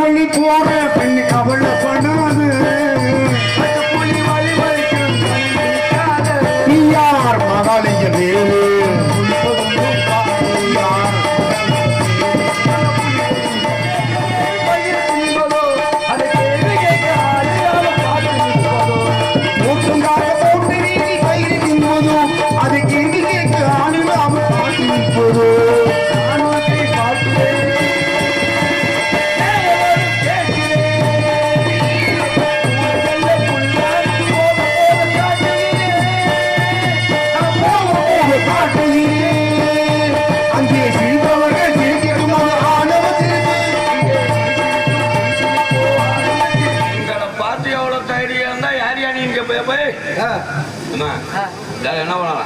வழி போற பெண்ணு அவளை பண்ணாது யார் மகாலிங்க வேறு என்ன பண்ணலாம்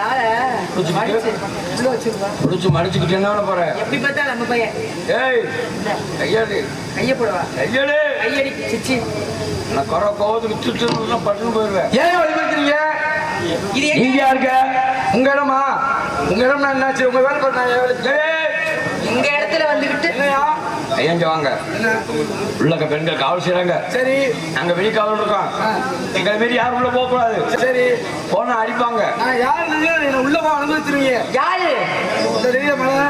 மடிச்சுக்கிட்டு என்ன பண்ண போற எப்படி பார்த்தா நம்ம பையன் ஏய் கையாடி கைய போடுவா கையாடி கையடி சிச்சி நான் குறை கோவத்துக்கு சுட்டு பட்டுன்னு போயிடுவேன் ஏன் வழிபடுறீங்க நீங்க யாருக்க உங்க இடமா உங்க இடம் நான் என்னாச்சு உங்க வேலை பண்ண எங்க இடத்துல வந்துகிட்டு ஐயஞ்ச வாங்க உள்ள பெண்கள் காவல் செய்யறாங்க சரி நாங்க வெளி காவல் இருக்கோம் எங்களை மாரி யாரும் உள்ள போக கூடாது சரி போனா அடிப்பாங்க நான் யாரு உள்ளவா அனுபவிச்சிருவீங்க யாரு தெரியல மழை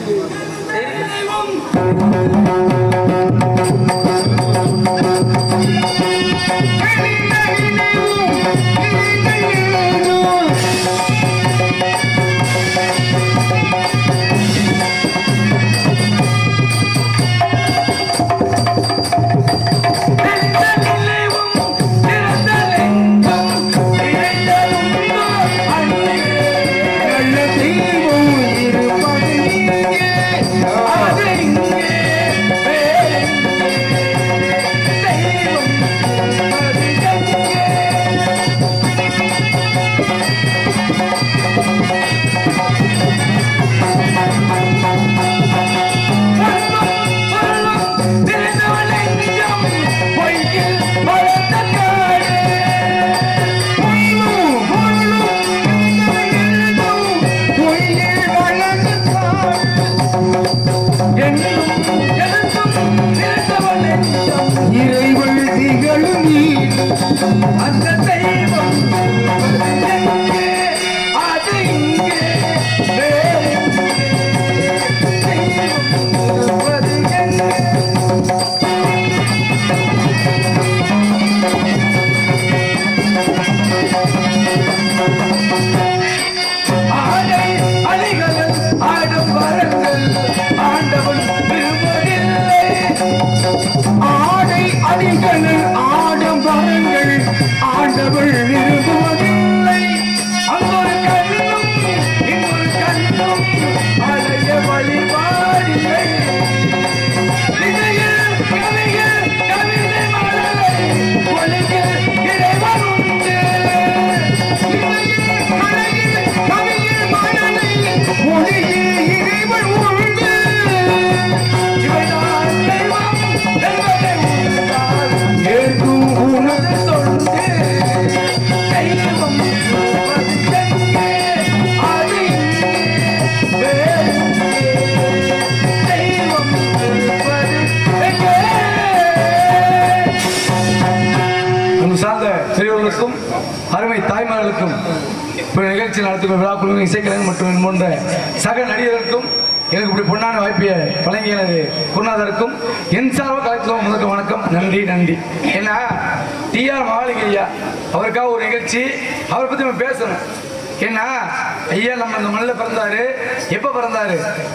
அருமை தாய்மார்களுக்கும் நிகழ்ச்சி நடத்தும் விழாக்குழுவின் இசைக்கலைஞர் மற்றும் போன்ற சக நடிகர்களுக்கும் எனக்கு இப்படி பொன்னான வாய்ப்பை வழங்கிய எனது குருநாதருக்கும் என் சார்பாக கலைத்துவம் முதற்கு வணக்கம். நன்றி நன்றி. ஏன்னா டிஆர் மகாலிங்க ஐயா அவருக்காக ஒரு நிகழ்ச்சி அவரை பற்றி நம்ம பேசணும். ஏன்னா ஐயா நம்ம அந்த மண்ணில் பிறந்தாரு. எப்போ பிறந்தாரு?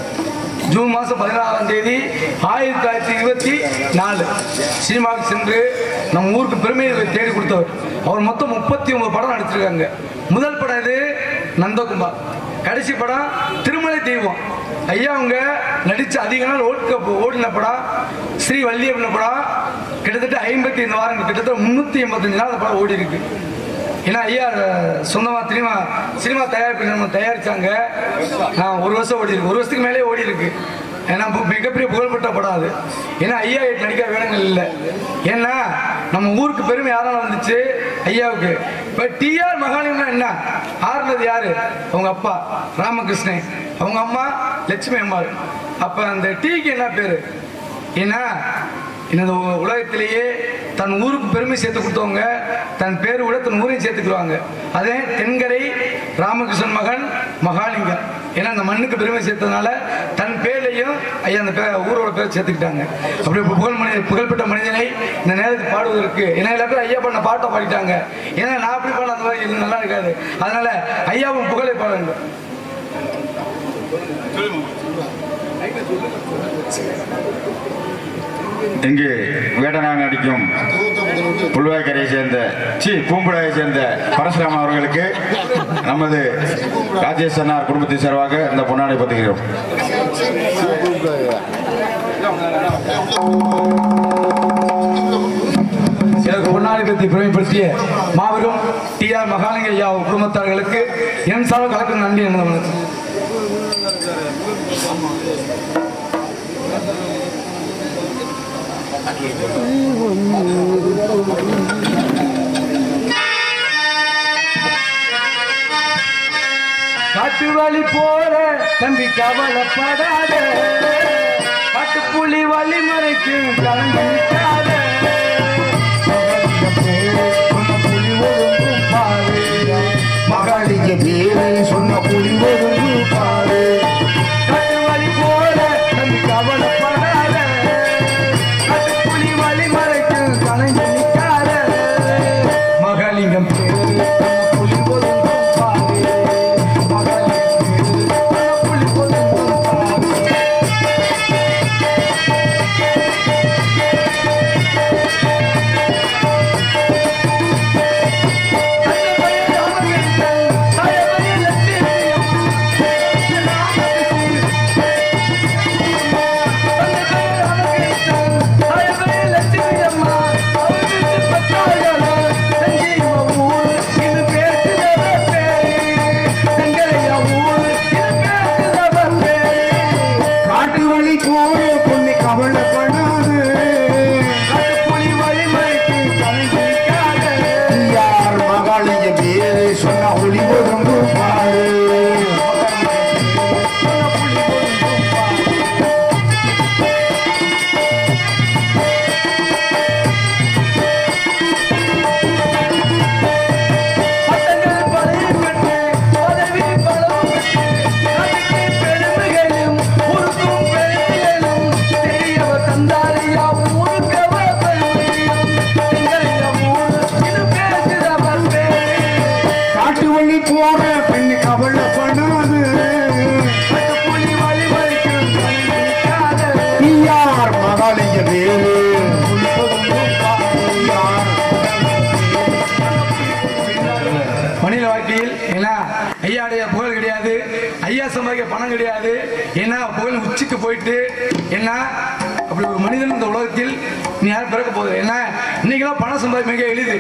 ஜூன் மாதம் 16ஆம் தேதி 1924 சினிமாவுக்கு சென்று நம்ம ஊருக்கு பெருமையை தேடி கொடுத்தவர். அவர் மொத்தம் 39 படம் நடிச்சிருக்காங்க. முதல் படம் இது நந்தகுமார், கடைசி படம் திருமலை தெய்வம். ஐயா அவங்க நடித்த அதிக நாள் ஓடின படம் ஸ்ரீ வள்ளி அப்படின்ன படம் கிட்டத்தட்ட 55 வாரங்கள், கிட்டத்தட்ட 385 நாள் அந்த படம் ஓடி இருக்கு. ஏன்னா ஐயா சொந்தமாக சினிமா தயாரிப்பு நம்ம தயாரித்தாங்க. நான் 1 வருஷம் ஓடி இருக்கு, 1 வருஷத்துக்கு மேலே ஓடி இருக்கு. ஏன்னா மிகப்பெரிய புகழ்பெற்ற படம் அது. ஏன்னா ஐயா நடிக்க வேடங்கள் இல்லை. ஏன்னா நம்ம ஊருக்கு பெருமை யாரால வந்துச்சு? ஐயாவுக்கு. இப்போ டிஆர் மகாலிங்கம்னா என்ன ஆறுனது யாரு? அவங்க அப்பா ராமகிருஷ்ணன், அவங்க அம்மா லட்சுமி அம்மாள். அப்போ அந்த டீக்கு என்ன பேரு? ஏன்னா இந்த உலகத்திலேயே தன் ஊருக்கு பெருமை சேர்த்து கொடுத்தவங்க தன் பேர் விட தன் ஊரையும் சேர்த்துக்குவாங்க. அதே தென்கரை ராமகிருஷ்ணன் மகன் மகாலிங்கம். ஏன்னா அந்த மண்ணுக்கு பெருமை சேர்த்ததுனால தன் பேர்லையும் ஐயா அந்த ஊரோட பேர் சேர்த்துக்கிட்டாங்க. அப்படி புகழ்பெற்ற மனிதனை இந்த நேரத்துக்கு பாடுவதற்கு ஏன்னா எல்லா பேரும் ஐயா பண்ண பாட்டை பாடிட்டாங்க. ஏன்னா நான் அப்படி பாட அந்த மாதிரி நல்லா இருக்காது. அதனால ஐயாவும் புகழை பாடுங்க. இங்கு வேடனாக நடிக்கும் புல்வாய்க்கரையை சேர்ந்த பூம்புடாயை சேர்ந்த பரசுராமன் அவர்களுக்கு நமது ராஜேஷ் அண்ணார் குடும்பத்தின் சார்பாக இந்த பொன்னாடை பத்துகிறோம். பொன்னாடை பற்றி பெருமைப்படுத்திய மாபெரும் டி.ஆர். மகாலிங்க ஐயா குடும்பத்தார்களுக்கு என் சார்பாக கலக்கும் நன்றி. என்ன காட்டு வழி போற தம்பி கவலைப்படாத, காட்டுப்புலி வழி மறைக்கு கலந்துக்காத, மகாலிங்க பேரை சொன்ன புலி ஒதுங்கு பாரு. காட்டு வழி போற தம்பி கவலைப்படாத, காட்டுப்புலி வழி மறைக்கு கலந்து நிற்காத, மகாலிங்கம் புலி ஒதுங்கு பாரு. மனித வாழ்க்கையில் ஏன்னா ஐயாடைய புகழ் கிடையாது, ஐயா சம்பாதிக்க பணம் கிடையாது. ஏன்னா புகழ் உச்சிக்கு போயிட்டு என்ன அப்படி ஒரு மனிதன் இந்த உலகத்தில் நீ யாரும் பிறக்க போகுது. ஏன்னா இன்னைக்கெல்லாம் பணம் சம்பாதி மிக எளிது.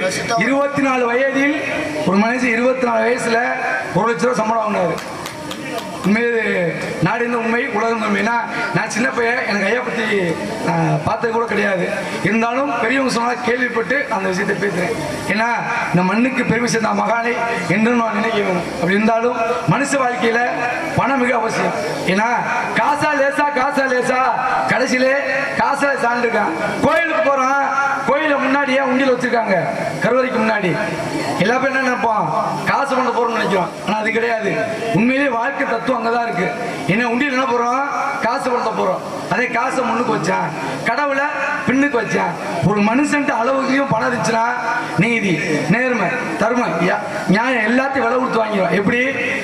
24 வயதில் ஒரு மனுஷன் 24 வயசுல 1 லட்ச ரூபா சம்பளம் வாங்கினாரு. உண்மையிலே நாடு இந்த உண்மை உலகம் உண்மைனா நான் சின்ன பையன், எனக்கு ஐயா பற்றி பார்த்தது கூட கிடையாது. இருந்தாலும் பெரியவங்க சொன்னால் கேள்விப்பட்டு அந்த விஷயத்தை பேசுகிறேன். ஏன்னா இந்த மண்ணுக்கு பெருமை சேர்ந்த மகானை என்று நான் நினைக்கிறேன். அப்படி இருந்தாலும் மனுஷ வாழ்க்கையில் பணம் மிக அவசியம். ஏன்னா காசா லேசா கடைசியிலே காசா சார்ந்திருக்கான். கோயிலுக்கு போகிறான், கோயிலை முன்னாடியே உண்டியில் வச்சுருக்காங்க, கருவறைக்கு முன்னாடி. எல்லா பேரும் என்ன நினைப்போம், காசு பண்ண போகிறோம்னு நினைக்கிறோம். ஆனால் அது கிடையாது. உண்மையிலேயே வாழ்க்கை தத்துவம் அங்கதான் இருக்கு. என்ன உண்டியில் என்ன போறோம், காசு பண்ண போறோம். அதே காசை முன்னுக்கு வச்சான், கடவுளை பின்னுக்கு வச்சான். ஒரு மனுஷன் அளவுக்கு பணம் இருந்துச்சுன்னா நீதி, நேர்மை, தர்மம், நியாயம் எல்லாத்தையும் விலை கொடுத்து வாங்கிடுவான். எப்படி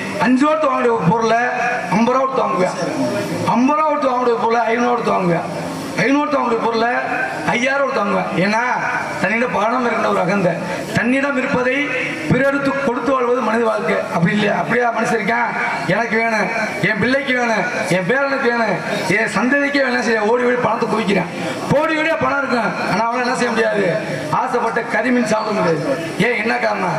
5 ரூபா வாங்கிய பொருளை 50 ரூபா கொடுத்து வாங்குவேன், 50 ரூபா கொடுத்து வாங்கிய பொருளை 500 ரூபா கொடுத்து வாங்குவேன், 500 வாங்கிய பொருளை 5000 கொடுத்து வாங்குவேன். ஏன்னா தன்னிடம் பணம் இருக்கின்ற ஒரு அகந்தை. தன்னிடம் இருப்பதை பிறருக்கு கொடுத்து வாழ்வது மனித வாழ்க்கை. அப்படி இல்லையா? அப்படியா மனுஷன் இருக்கான், எனக்கு வேணும், என் பிள்ளைக்கு வேணும், என் பேரனுக்கு வேணும், என் சந்ததிக்கே வேணும் செய்ய ஓடி ஓடி பணத்தை குவிக்கிறேன். கோடி கோடியா பணம் இருக்கும், ஆனால் அவனை என்ன செய்ய முடியாது, ஆசைப்பட்ட கரிமீன் சாப்பிட முடியாது. ஏன் என்ன காரணம்?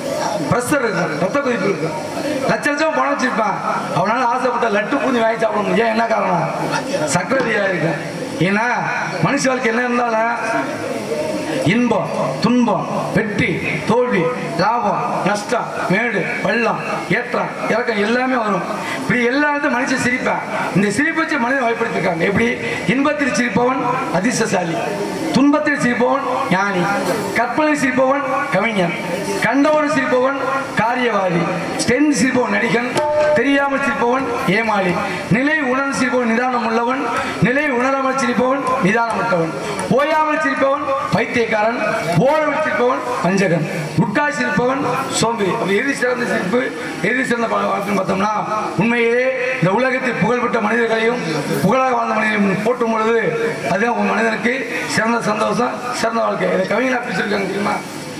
பிரஷர் இருக்கும், ரத்த கொதிப்பு இருக்கும். லட்சம் பணம் வச்சிருப்பான், அவனால ஆசைப்பட்ட லட்டு பூந்தி வாங்கி சாப்பிட முடியும். ஏன் என்ன காரணம்? சக்கரதியா இருக்கும். ஏன்னா மனுஷ வாழ்க்கை என்ன இருந்தாலும் இன்பம் துன்பம் வெற்றி தோல்வி லாபம் நஷ்டம் மேடு பள்ளம் ஏற்றம் இறக்கம் எல்லாமே வரும். இப்படி எல்லாத்தையும் மனுஷன் சிரிப்பான். இந்த சிரிப்பை வச்சு மனிதன் வகைப்படுத்திருக்காங்க. எப்படி? இன்பத்தில் சிரிப்பவன் அதிர்ஷ்டசாலி, துன்பத்தில் சிரிப்பவன் ஞானி, கற்பனை சிரிப்பவன் கவிஞன், கண்டவன் சிரிப்பவன் காரியவாதி, தெரிந்து சிரிப்பவன் நடிகன், தெரியாமல் சிரிப்பவன் ஏமாளி, நிலை உணர்ந்து சிரிப்பவன் நிதானம் உள்ளவன், நிலை உணராமல் சிரிப்பவன் நிதானமற்றவன், ஓயாமல் சிரிப்பவன் பைத்தியக்காரன், ஓரவில் சிரிப்பவன் வஞ்சகன், உட்காய் சிரிப்பவன் சோம்பி. எது சிறந்த சிரிப்பு, எது சிறந்த வாழ்க்கைன்னு பார்த்தோம்னா, உண்மையே இந்த உலகத்தில் புகழ்பெற்ற மனிதர்களையும் புகழாக வாழ்ந்த மனிதர்களையும் போட்டும் பொழுது அதுதான் ஒரு மனிதனுக்கு சிறந்த சந்தோஷம், சிறந்த வாழ்க்கை. இதை கவிஞர் பேசியிருக்காங்க தெரியுமா?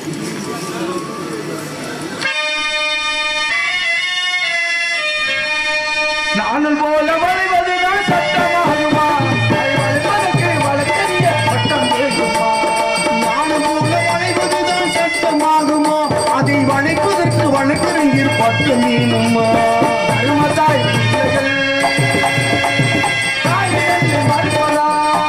நானும் போல வளைவதுதான் சட்டமாகுமா, வளைவதற்கு வழக்கறிய பட்டம் வேண்டுமா? நானும் போல வளைவதுதான் சட்டமாகுமா, அதை வளைப்பதற்கு வழக்கறிஞர் பட்டம் வேணுமா? அருமத்தாய் பிள்ளைகள் தாயிடந்து மறுப்பதா,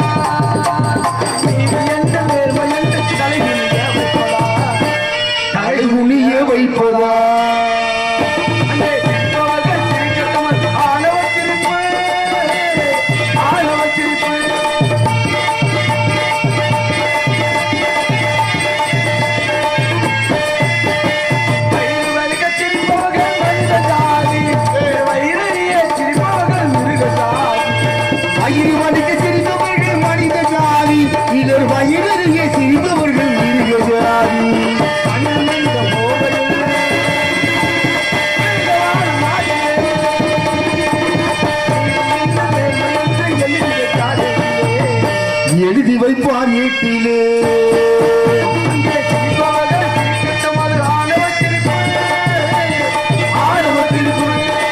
நீதி என்ற நேர்மை என்று தலைகுனிய வைப்பதா, தலைகுனிய வைப்பதா? அங்கே சிரிப்பவர்கள் சிரிக்கட்டும், ஆணவ சிரிப்பு, ஆணவ சிரிப்பு. வயிறு வலிக்க சிரிப்பவர்கள் மனித ஜாதி, வயிறறிய சிரிப்பவர்கள் மிருக ஜாதி. வயிறு வலிக்க சிரித்தவர்கள் மனித ஜாதி, இதர் வயிறறிய சிரித்தவர்கள் மிருக ஜாதி. அண்ணந்த போதையில் மிருகவான நாட்டிலே, இந்த நேர்மை என்று எழுதிய காலையிலே, எழுதி வைப்பார் வீட்டிலே. அங்கே சிரிப்பவர்கள் சிரிக்கட்டும், அது ஆணவ சிரிப்பு, ஆணவ சிரிப்பு.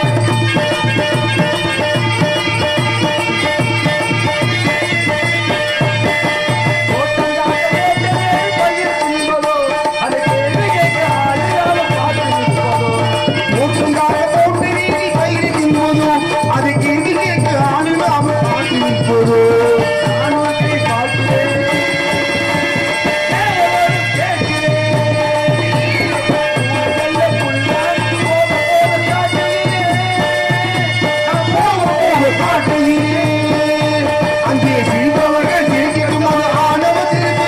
ஓட்டுங்காய போட்டு நீக்கி கயிறு தின்பதோ, அதை கேள்வி கேட்க ஆளுநாம காட்டி நிற்பதோ. காட்டையிலே அங்கே சிரிப்பவர்கள் சிரிக்கட்டும், அது ஆணவ சிரிப்பு.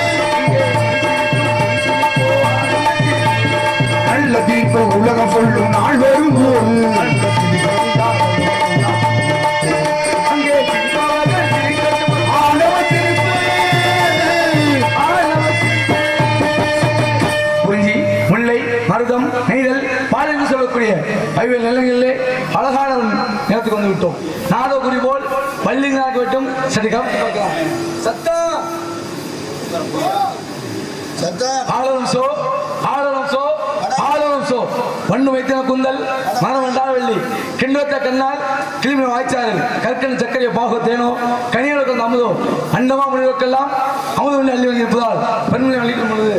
நல்ல தீர்ப்பு உலகம் சொல்லும் நாள் வரும்போது ஆணவ சிரிப்பு. குறிஞ்சி, முல்லை, மருதம், நெய்தல், பால் என்று சொல்லக்கூடிய பல்வேறு நிலங்களிலே அழகான நிலத்துக்கு வந்து விட்டோம். நாடோ குறி போல் பள்ளிங்களாக விட்டும் சரி கவனித்து பார்க்கலாம். சத்தம் ஆளவம் சோ, ஆளவம் சோ, ஆளவம் சோ. வண்ணு வைத்தின குந்தல் மரம் வண்டால் வெள்ளி, கிண்டத்த கண்ணால் கிளிமை வாய்ச்சாரல், கற்கன் சக்கரைய பாகு தேனோ, கனிகளுக்கு வந்து அமுதோ, அண்டமா முடிவுக்கெல்லாம் அமுது ஒன்று அள்ளி இருப்பதால் பெண்களை அளிக்கும் பொழுது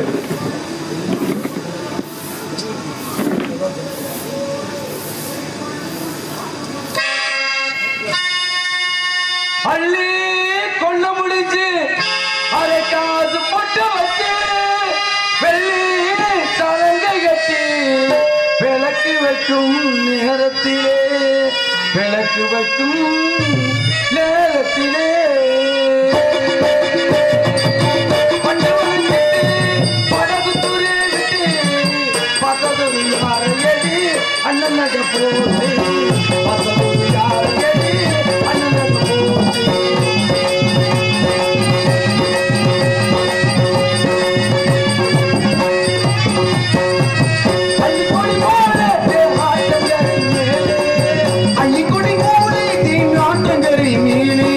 அள்ளி கொள்ள முடிஞ்சு அதை காசு போட்டு வச்சு வெள்ளி சலங்கை கட்டி விளக்கு வைக்கும் நேரத்திலே, விளக்கு வைக்கும் நேரத்திலே படகு துறை விட்டு பக்கத்து யாரையடி அண்ணன் நட போட்டு, பக்கத்து யாரையடி அண்ணன் நட போட்டு. அள்ளிக்கொடி மூளை தீநாட்டங்கரை மேலே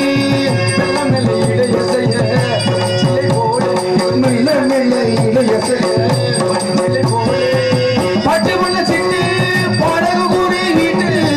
மெல்ல மெல்ல இளைய பட்டு மண்ண சிட்டு படகு கூறி வீட்டில்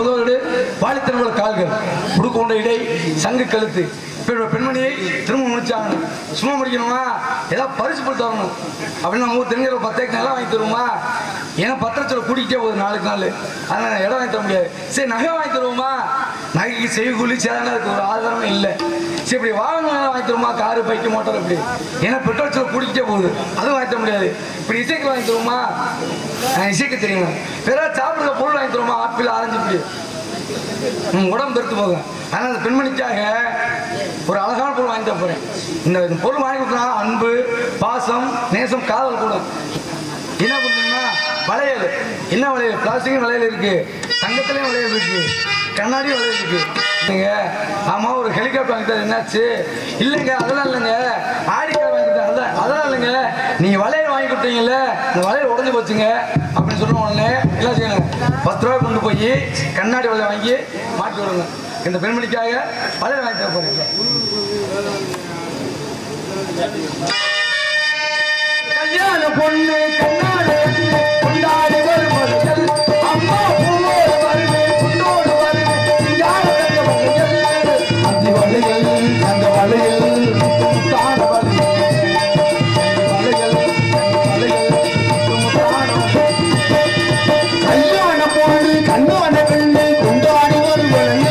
உதவுடு வாலித்தனோட கால்கள் உடுக்க கொண்ட இடை சங்கு கழுத்து பெண்மணியை திரும்ப முடிச்சாங்க. சும்மா முடிக்கணுமா ஏதாவது பரிசு போட்டு வரணும் அப்படின்னு நம்ம ஊர் தெரிஞ்ச 10 ஏக்கர் நிலம் வாங்கி தருவோமா? ஏன்னா 10 லட்சம் கூட்டிகிட்டே போகுது நாளுக்கு நாள். அதனால் இடம் வாங்கி தர முடியாது. சரி நகை வாங்கி தருவோமா? நகைக்கு செய்கூலி சேதனா இருக்கு, ஒரு ஆதாரமே இல்லை. சரி இப்படி வாகனம் வாங்கி தருவோமா? காரு பைக்கு மோட்டார் இப்படி, ஏன்னா பெட்ரோல் செலவு கூட்டிகிட்டே போகுது, அதுவும் வாங்கி தர முடியாது. இப்படி இசைக்கு வாங்கி தருவோமா? இசைக்கு தெரியும். வேற சாப்பிடுற பொருள் வாங்கி தருவோமா? ஆப்பிள் ஆரஞ்சு இப்படி உடம்பு பெருத்து போகும். ஆனால் அந்த பெண்மணிக்காக ஒரு அழகான பொருள் வாங்கி தர போறேன். இந்த பொருள் வாங்கி கொடுத்தா அன்பு, பாசம், நேசம், காதல் கூட. என்ன பண்ணுறீங்கன்னா வளையல். என்ன வளையல்? பிளாஸ்டிக் வளையல் இருக்கு, தங்கத்திலையும் வளையல் இருக்கு, கண்ணாடி வளையல் இருக்கு. ஆமா ஒரு ஹெலிகாப்டர் வாங்கிட்டு என்னாச்சு? இல்லைங்க அதெல்லாம் இல்லைங்க, ஆடிக்கார் வாங்கிட்டேன் அதெல்லாம் இல்லைங்க, நீங்க வளையல் வாங்கி கொடுத்தீங்கல்ல இந்த வளையல் உடஞ்சு போச்சுங்க அப்படின்னு சொல்லுவோம். உடனே எல்லாம் செய்யணும், 10 ரூபாய் கொண்டு போய் கண்ணாடி வளையல் வாங்கி மாட்டி விடுங்க. இந்த பெண்மணிக்காக வளையல் வாங்கி தர போறீங்க. கல்யாண பொண்ணு கண்ணாடி கொண்டாடி வருவர்கள் அம்மா பூவோடு வருவே பொண்ணோடு வருவே அந்த வளையல் அந்த வளையல் தான கல்யாண பொண்ணு கண்ணான பெண்ணு கொண்டாடி வருவர்கள்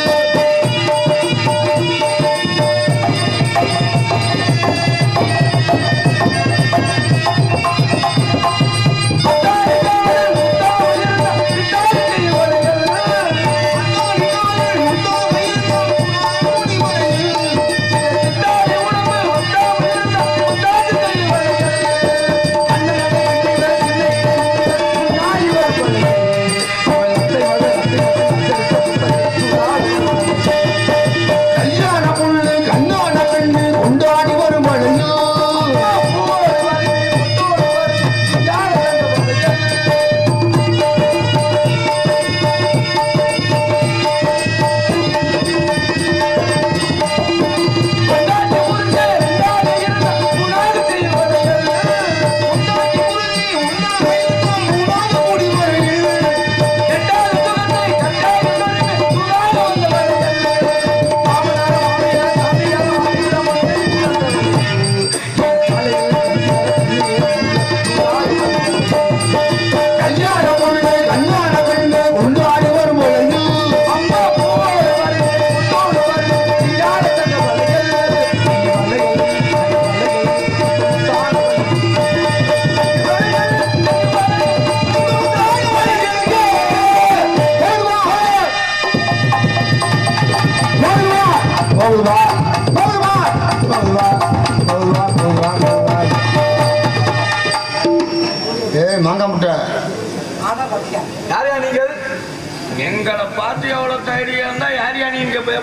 எங்களை பார்த்து எவ்வளவு தைரியம் இருந்தா யாரையா நீங்க போய்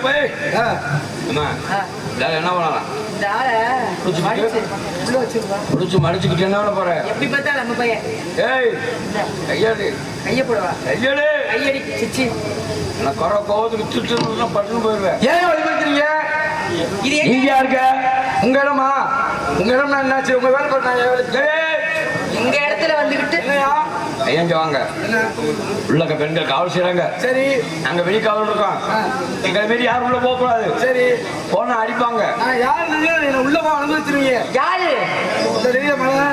என்ன பண்ணலாம்? புடிச்சு மடிச்சுக்கிட்டு என்ன பண்ண போற? எப்படி பார்த்தா நம்ம பையன். ஏய் கையாடி கைய போடுவா. கையாடி கையடி சிச்சி. நான் குறை கோவத்துக்கு திட்டு பட்டுன்னு போயிருவேன். ஏன் வழிபடுறீங்க? இது நீங்க யாருக்க? உங்க இடமா? உங்க இடம் என்னாச்சு? உங்க வேலை பண்ண எங்க இடத்துல வந்துகிட்டு ஐயன் வாங்க. உள்ள பெண்கள் காவல் செய்யறாங்க. சரி நாங்க வெளி காவல் இருக்கோம். எங்களை மீறி யாரும் உள்ள போக கூடாது. சரி போனா அடிப்பாங்க. நான் யாரு உள்ள போக அனுமதிச்சிருவீங்க? யாரு தெரியல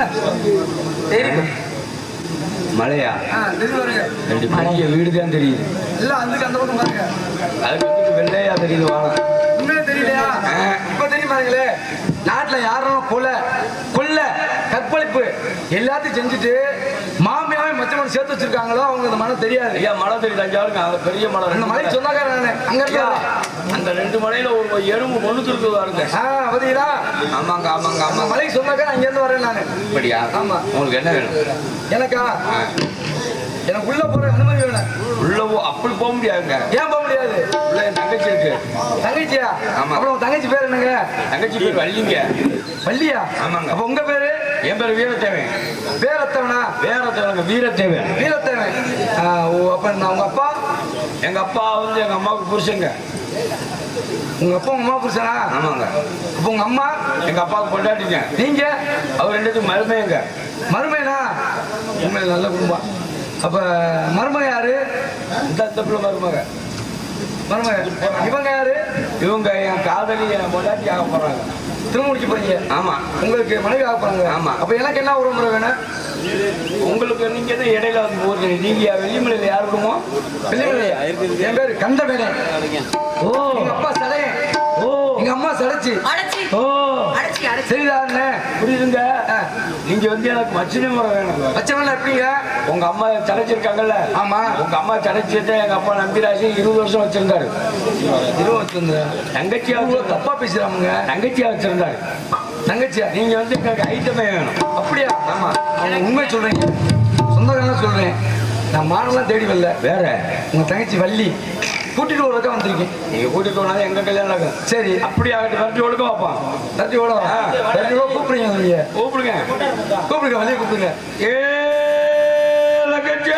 மழையா? ரெண்டு பெரிய வீடு தான் தெரியுது. இல்ல அதுக்கு அந்த பக்கம் பாருங்க. அதுக்கு வெள்ளையா தெரியுது. வாங்க உண்மையா தெரியலையா? இப்ப தெரியும் பாருங்களே. நாட்டுல யாரும் கொல்ல கற்பழிப்பு எல்லாத்தையும் செஞ்சுட்டு மாமியாவே மச்சமான சேர்த்து வச்சிருக்காங்களோ அவங்க இந்த மனம் தெரியாது. ஐயா மழை தெரியுது. அங்க பெரிய மலை. அந்த மலை சொன்னாங்க. அங்க இருக்கா அந்த 2 மலையில ஒரு எறும்பு ஒண்ணுக்கு இருக்குதா இருக்கு. பாத்தீங்களா? ஆமாங்க ஆமாங்க அந்த ஆமா. மலைக்கு சொன்னாக்க அங்க இருந்து வரேன் நானு. அப்படியா? ஆமா. உங்களுக்கு என்ன வேணும்? எனக்கா? எனக்கு உள்ள போற அனுமதி வேணும். உள்ள அப்படி போக முடியாதுங்க. ஏன் போக முடியாது? உள்ள என் தங்கச்சி இருக்கு. தங்கச்சியா? ஆமா. அப்புறம் தங்கச்சி பேர் என்னங்க? தங்கச்சி பேர் வள்ளிங்க. வள்ளியா? ஆமாங்க. அப்ப உங்க பேரு? என் பேர் வீரத்தேவன். பேரத்தவனா? வீரத்தேவன். வீரத்தேவன். வீரத்தேவன். அப்ப நான் உங்க அப்பா? எங்க அப்பா வந்து எங்க அம்மாவுக்கு புருஷங்க. உங்க அப்பா உங்க அம்மா புருஷனா? ஆமாங்க. அப்ப உங்க அம்மா? எங்க அப்பாவுக்கு பொண்டாட்டிங்க. நீங்க? அவர் 2 மருமையங்க. மருமையனா? உண்மையில நல்ல குடும்பம். அப்ப மருமக யாரு? இந்த பிள்ளை மருமக. இவங்க யாரு? இவங்க என் காதலி, என் பொண்டாட்டி ஆக போறாங்க. திரும்ப முடிச்சு போறீங்க? ஆமா. உங்களுக்கு மனைவி ஆக போறாங்க? ஆமா. அப்ப எனக்கு என்ன உறவுமுறை வேணும்? உங்களுக்கு நீங்க தான் இடையில வந்து போறீங்க. நீங்க வெள்ளிமலையில யார் இருக்குமோ? வெள்ளிமலையா? என் பேரு கந்தவேலை. ஓ, எங்க அப்பா சடை. ஓ, எங்க அம்மா சடைச்சு. ஓ, சரிதானே? புரியுதுங்க. நீங்க வந்து எனக்கு மச்சினை முறை வேணும். மச்சவன் எப்படிங்க? உங்க அம்மா சடைச்சிருக்காங்கல்ல? ஆமா. உங்க அம்மா சடைச்சிட்டு எங்க அப்பா நம்பிராசி 20 வருஷம் வச்சிருந்தாரு. 20 வச்சிருந்தா தங்கச்சியா தப்பா பேசுறாமுங்க. தங்கச்சியா வச்சிருந்தாரு. தங்கச்சியா? நீங்க வந்து எனக்கு ஐட்டமே வேணும். அப்படியா? ஆமா. உண்மை சொல்றீங்க, சொந்தக்காரன் சொல்றேன். நான் மானெல்லாம் தேடி வரல. வேற உங்க தங்கச்சி வள்ளி கூட்டிட்டு ஒரு வந்திருக்கேன். நீங்க கூட்டிட்டு போனாலும் எங்க கல்யாணம் நடக்கும். சரி, அப்படி ஆகட்டும். வரட்டி ஒழுக்க வைப்பான். தட்டி ஓட கூப்பிடுங்க. நீங்க கூப்பிடுங்க. கூப்பிடுங்க, வள்ளியை கூப்பிடுங்க. ஏ லக்கச்சோ.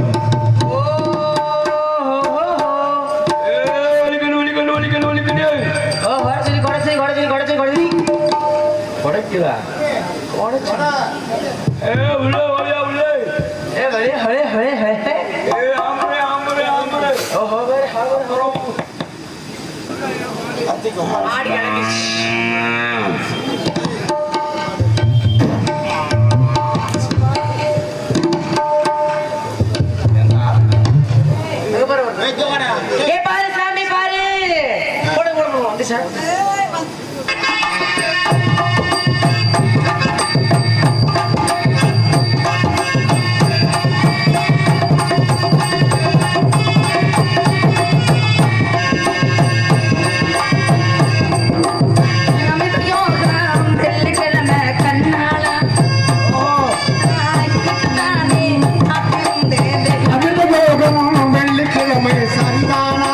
பாரு சாமி பாரு. போடு சார். வெள்ளிக்கிழமை சரிதானா?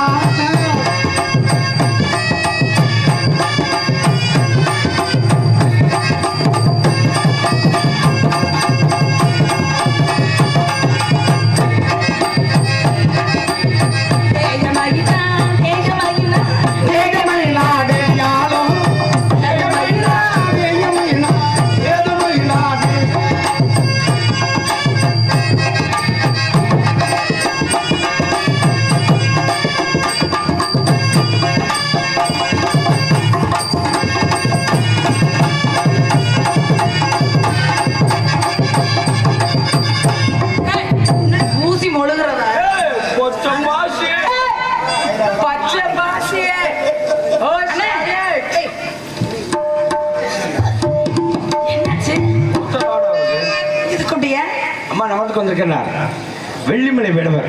வெள்ளிமலை வேடுவர்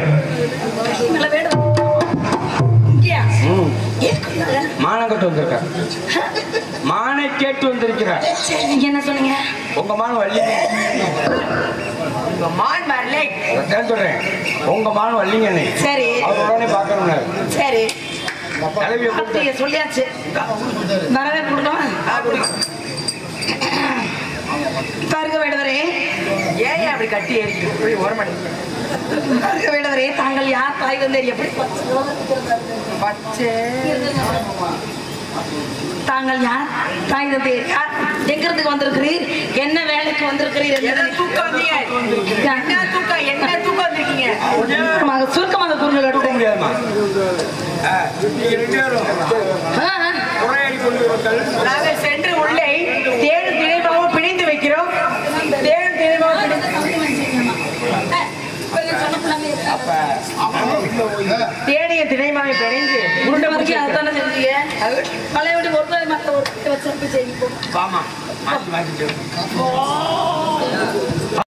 மானம் கட்டு வந்திருக்கார். மானை கேட்டு வந்திருக்கிறார். என்ன சொன்னீங்க? உங்க மான் வள்ளி. உங்க மான் வரலை. சொல்றேன், உங்க மான் வள்ளிங்க. சரி, அவர் உடனே பாக்கணும். சரி, தலைவியை சொல்லியாச்சு. வரவே கொடுக்கவா? பாருங்க வேடுவரே, ஏன் அப்படி கட்டி ஏறி ஓரமணி? பாருங்க வேடுவரே, தாங்கள் யார் தாய் வந்து எப்படி பச்சை? தாங்கள் யார் தாய் தந்தை யார்? எங்கிறதுக்கு வந்திருக்கிறீர்? என்ன வேலைக்கு வந்திருக்கிறீர்? சுருக்கமாக கூறுகள் எடுக்க முடியாதுமா? நாங்கள் சென்று உள்ளே தேடு திணைமாவும் பிணைந்து வைக்கிறோம். தேடு திணைமாவும் தேடிய திணைமாவை பிணைந்து உருண்டை முடிச்சு அதான செஞ்சீங்க. பழைய விட்டு ஒரு மற்ற ஒரு செய்யும்.